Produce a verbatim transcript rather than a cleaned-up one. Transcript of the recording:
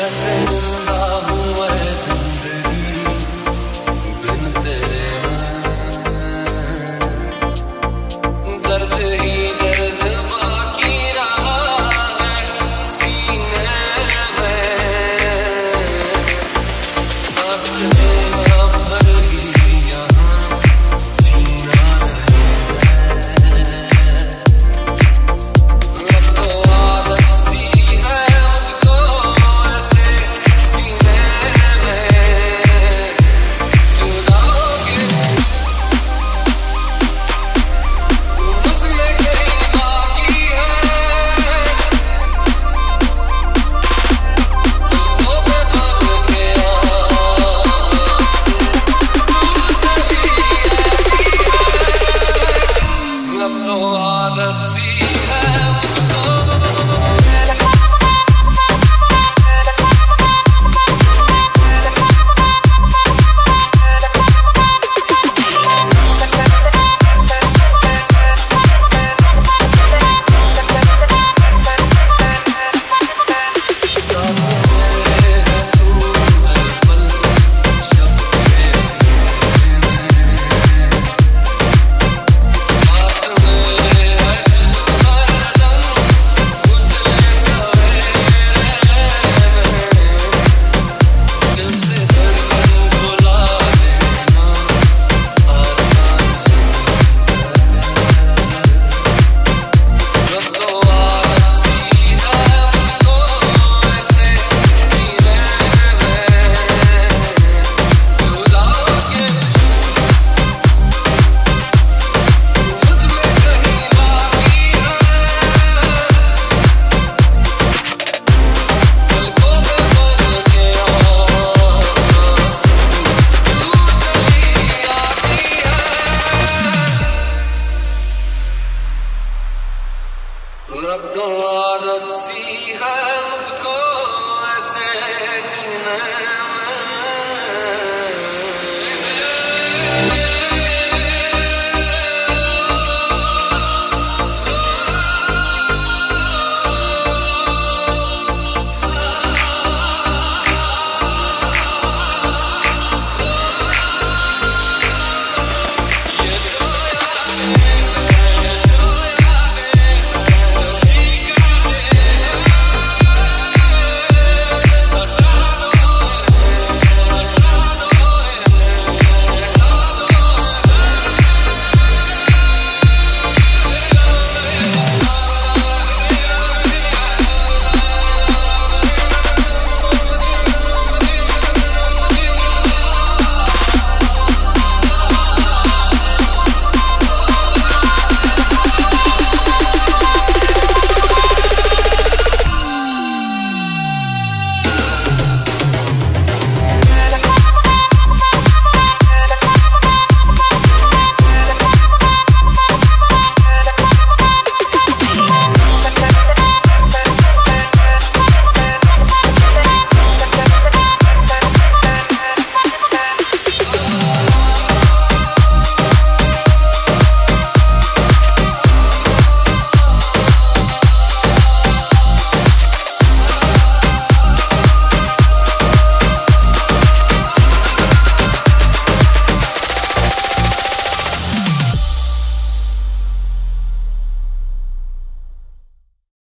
कैसे जिंदा हूँ मैं जिंदगी बिन तेरे मैं दर्द ही दर्द बाकी रहा है सीने में सांस लेना भर ही यहाँ जीना है अब तो आदत सी है मुझको ऐसे जीने में जुदा होके मुझमें कहीं बाकी है पलकों पे भर के आंसू चली अब तो आदत सी है मुझको साथ मेरे है तू हर पल शब्द तेरे में पास मेरे है तू हरदम उजले सवेरे में दिल से धड़कन बुला देना आसान अब तो आदत सी है मुझको ऐसे जीने में जुदा होके मुझमें कहीं बाकी है पलकों पे भर के आंसू तू चली आती है अब तो आदत सी है मुझको